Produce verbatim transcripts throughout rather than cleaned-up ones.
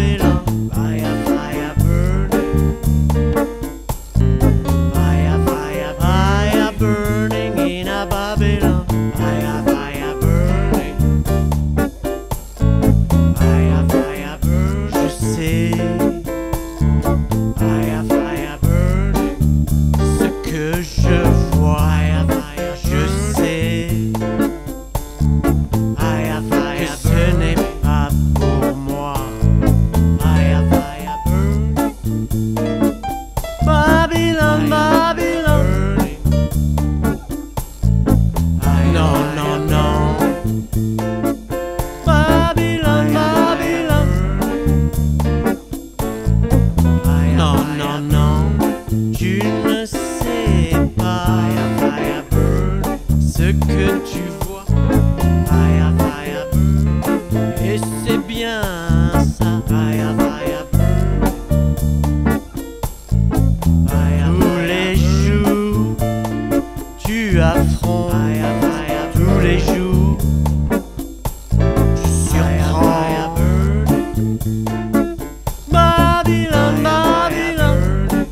Babylon. Fire, fire burning. Fire, fire, fire burning in a Babylon. Fire, fire burning. Fire, fire burning. Je sais. Fire, fire burning. Ce que je vois. Fire, fire, je sais. Fire, fire, que ce n'est pas pour moi. Fire, fire burning. Babylon, Babylon. Non, non, non. Babylon, Babylon. Non, non, non. Tu ne sais pas ce que tu vois. Fire, fire burn. Et c'est bien ça. Fire, fire burn. Fire, tous les jours tu affrontes. Fire, fire, tous les jours tu surprends. Fire, burn. Babylon, Babylon.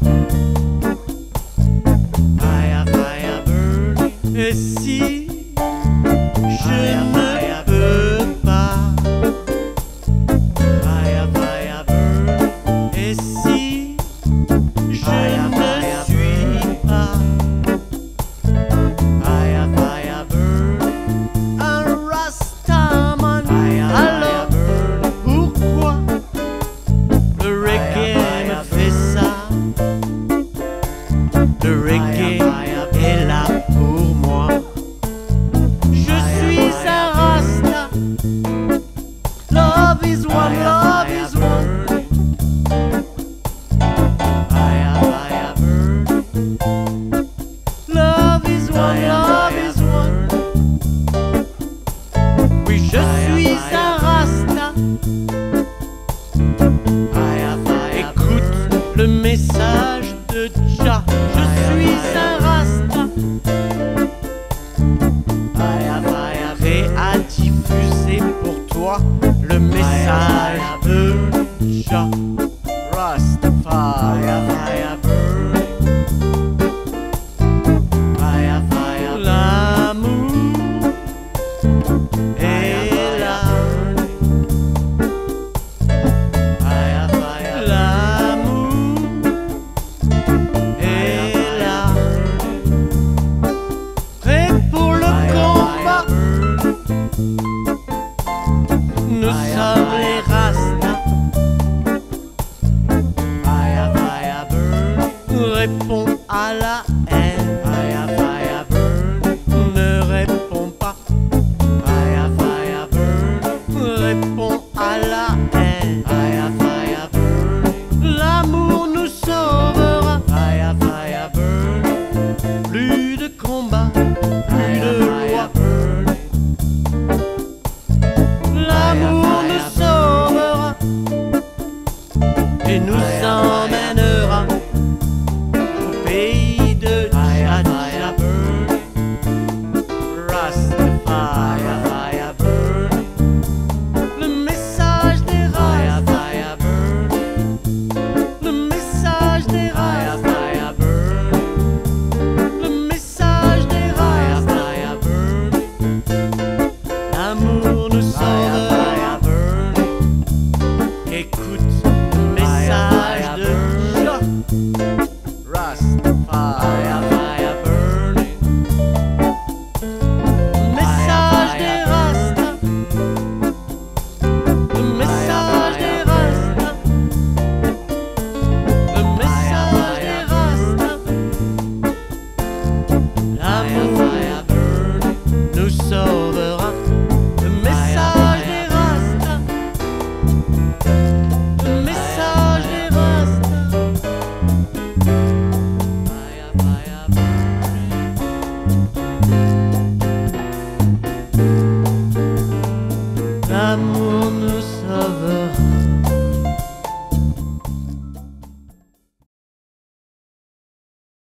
Fire, fire burn. Et si je ne peux pas, fire, fire burn. Et si je ne suis pas, fire, fire burn, un Rastaman, alors pourquoi le reggae me fait ça? Le reggae est là pour moi. Je suis un Rasta. Love is one, love is one. Fire, fire burning. Love is one, love is one. Oui, je suis un Rasta. Écoute le message de Jah. Je suis un Rasta. Prêt à diffuser pour toi le message de Jah. Rastafari. Fire, burning. Fire, fire, l'amour est là. Fire, fire, l'amour est là. Prêt pour le combat. Nous sommes les Rastas. Fire, fire burning. Réponds à la haine. Fire, fire burning. Ne réponds pas. Fire, fire burning. Réponds à la haine. Fire, fire burning. L'amour nous sauvera. Fire, fire burning. Plus de combat, plus de loi. L'amour nous sauvera et nous emmènera au pays de Jah. Rastafari. Fire burning. Le message des Rastas. Le message des Rastas. Le message des Rastas. L'amour nous sauvera. Écoute le message de Jah. Rastafari. Fire burning. Le message des Rastas. Le message des Rastas. Le message des Rastas. L'amour nous sauvera.